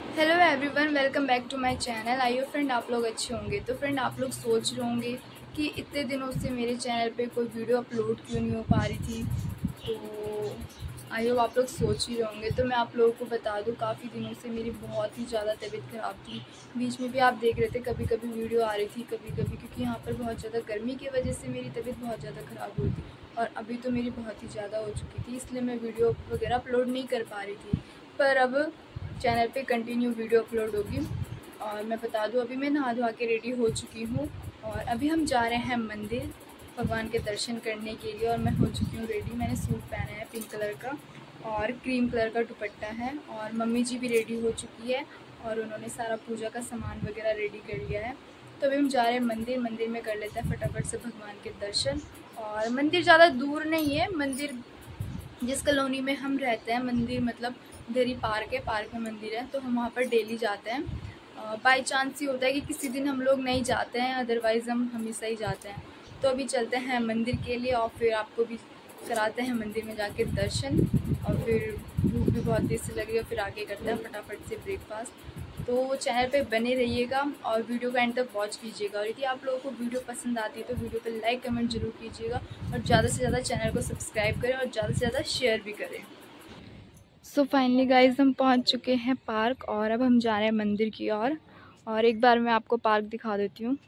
Hello everyone, welcome back to my channel. I hope friend आप लोग अच्छे होंगे। तो फ्रेंड आप लोग सोच रहे होंगे कि इतने दिनों से मेरे चैनल पे कोई वीडियो अपलोड क्यों नहीं हो पा रही थी। तो आई होप आप लोग सोच ही रहे होंगे। तो मैं आप लोगों को बता दूं, काफ़ी दिनों से मेरी बहुत ही ज़्यादा तबीयत ख़राब थी। बीच में भी आप देख रहे थे कभी कभी वीडियो आ रही थी, कभी कभी, क्योंकि यहाँ पर बहुत ज़्यादा गर्मी की वजह से मेरी तबीयत बहुत ज़्यादा ख़राब हुई थी। और अभी तो मेरी बहुत ही ज़्यादा हो चुकी थी, इसलिए मैं वीडियो वगैरह अपलोड नहीं कर पा रही थी। पर अब चैनल पे कंटिन्यू वीडियो अपलोड होगी। और मैं बता दूं, अभी मैं नहा धोवा के रेडी हो चुकी हूँ और अभी हम जा रहे हैं मंदिर भगवान के दर्शन करने के लिए। और मैं हो चुकी हूँ रेडी। मैंने सूट पहना है पिंक कलर का और क्रीम कलर का दुपट्टा है। और मम्मी जी भी रेडी हो चुकी है और उन्होंने सारा पूजा का सामान वगैरह रेडी कर लिया है। तो अभी हम जा रहे हैं मंदिर। मंदिर में कर लेते हैं फटाफट से भगवान के दर्शन। और मंदिर ज़्यादा दूर नहीं है। मंदिर जिस कॉलोनी में हम रहते हैं, मंदिर मतलब इधर ही पार्क है, पार्क में मंदिर है, तो हम वहाँ पर डेली जाते हैं। बाई चांस ही होता है कि किसी दिन हम लोग नहीं जाते हैं, अदरवाइज़ हम हमेशा ही जाते हैं। तो अभी चलते हैं मंदिर के लिए और फिर आपको भी कराते हैं मंदिर में जाके दर्शन। और फिर भूख भी बहुत तेज़ से लगी है, फिर आगे करते हैं फटाफट से ब्रेकफास्ट। तो चैनल पे बने रहिएगा और वीडियो का एंड तक वॉच कीजिएगा। और यदि आप लोगों को वीडियो पसंद आती है तो वीडियो पे लाइक कमेंट जरूर कीजिएगा और ज़्यादा से ज़्यादा चैनल को सब्सक्राइब करें और ज़्यादा से ज़्यादा शेयर भी करें। सो फाइनली गाइज हम पहुंच चुके हैं पार्क और अब हम जा रहे हैं मंदिर की ओर। और एक बार मैं आपको पार्क दिखा देती हूँ।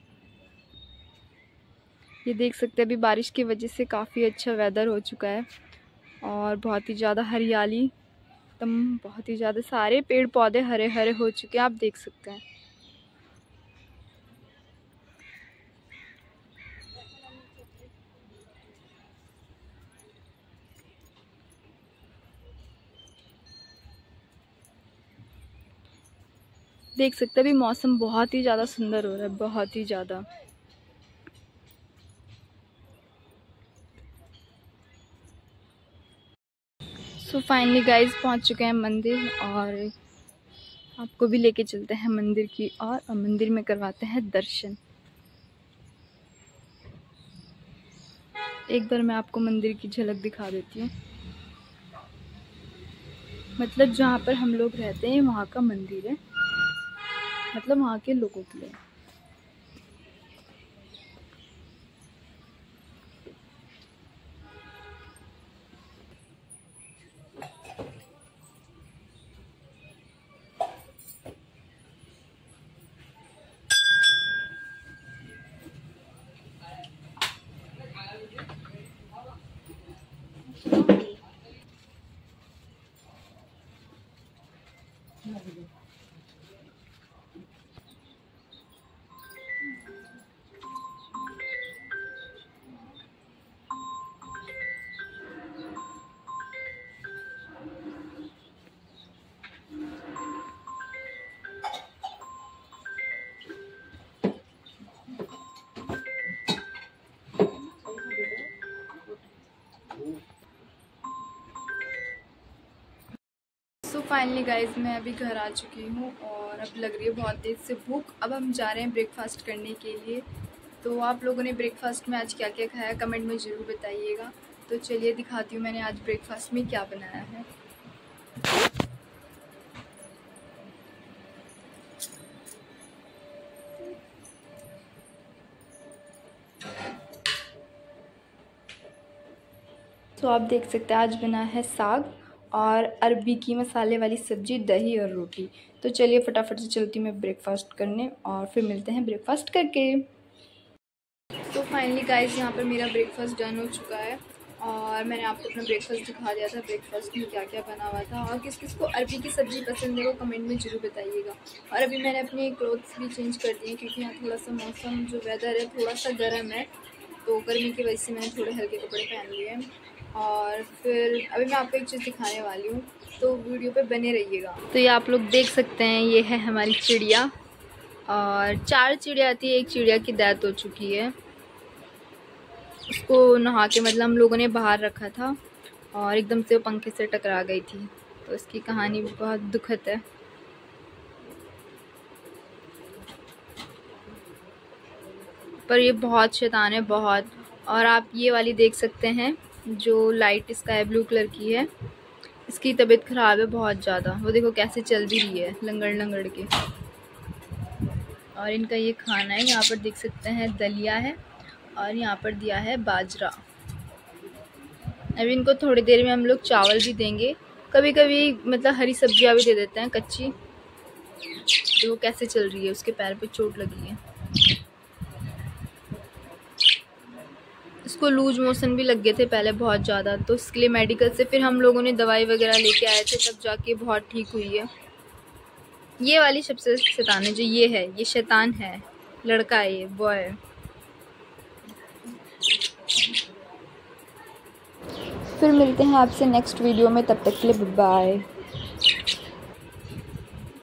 ये देख सकते हैं, अभी बारिश की वजह से काफ़ी अच्छा वेदर हो चुका है और बहुत ही ज़्यादा हरियाली, एकदम बहुत ही ज़्यादा सारे पेड़ पौधे हरे हरे हो चुके हैं, आप देख सकते हैं। देख सकते हैं अभी मौसम बहुत ही ज़्यादा सुंदर हो रहा है, बहुत ही ज़्यादा। सो फाइनली गाइज पहुंच चुके हैं मंदिर और आपको भी लेके चलते हैं मंदिर की ओर और मंदिर में करवाते हैं दर्शन। एक बार मैं आपको मंदिर की झलक दिखा देती हूँ। मतलब जहाँ पर हम लोग रहते हैं वहाँ का मंदिर है, मतलब वहाँ के लोगों के लिए। सो फाइनली गाइज मैं अभी घर आ चुकी हूँ और अब लग रही है बहुत तेज़ से भूख। अब हम जा रहे हैं ब्रेकफास्ट करने के लिए। तो आप लोगों ने ब्रेकफास्ट में आज क्या क्या खाया कमेंट में ज़रूर बताइएगा। तो चलिए दिखाती हूँ मैंने आज ब्रेकफास्ट में क्या बनाया है। तो आप देख सकते हैं आज बना है साग और अरबी की मसाले वाली सब्जी, दही और रोटी। तो चलिए फटाफट से चलती हूँ मैं ब्रेकफास्ट करने और फिर मिलते हैं ब्रेकफास्ट करके। तो फाइनली गाइस यहाँ पर मेरा ब्रेकफास्ट डन हो चुका है और मैंने आपको अपना ब्रेकफास्ट दिखा दिया था, ब्रेकफास्ट में क्या क्या बना हुआ था। और किस किस को अरबी की सब्ज़ी पसंद है वो कमेंट में ज़रूर बताइएगा। और अभी मैंने अपने क्लोथ्स भी चेंज कर दिए क्योंकि यहाँ थोड़ा सा मौसम जो वेदर है थोड़ा सा गर्म है, तो गर्मी की वजह से मैंने थोड़े हल्के कपड़े पहन लिए हैं। और फिर अभी मैं आपको एक चीज़ दिखाने वाली हूँ, तो वीडियो पे बने रहिएगा। तो ये आप लोग देख सकते हैं, ये है हमारी चिड़िया और 4 चिड़िया थी, एक चिड़िया की डेथ हो चुकी है। उसको नहा के मतलब हम लोगों ने बाहर रखा था और एकदम से वो पंखे से टकरा गई थी। तो इसकी कहानी भी बहुत दुखद है। पर ये बहुत शैतान है, बहुत। और आप ये वाली देख सकते हैं जो लाइट स्काई ब्लू कलर की है, इसकी तबीयत ख़राब है बहुत ज़्यादा। वो देखो कैसे चल भी रही है लंगड़ लंगड़ के। और इनका ये खाना है, यहाँ पर देख सकते हैं दलिया है और यहाँ पर दिया है बाजरा। अभी इनको थोड़ी देर में हम लोग चावल भी देंगे, कभी कभी मतलब हरी सब्जियाँ भी दे देते हैं कच्ची। देखो कैसे चल रही है, उसके पैर पे चोट लगी है। इसको लूज मोशन भी लग गए थे पहले बहुत ज़्यादा, तो इसके लिए मेडिकल से फिर हम लोगों ने दवाई वगैरह लेके आए थे, तब जाके बहुत ठीक हुई है। ये वाली सबसे शैतान है, जो ये है ये शैतान है, लड़का है ये, बॉय। फिर मिलते हैं आपसे नेक्स्ट वीडियो में, तब तक के लिए बाय।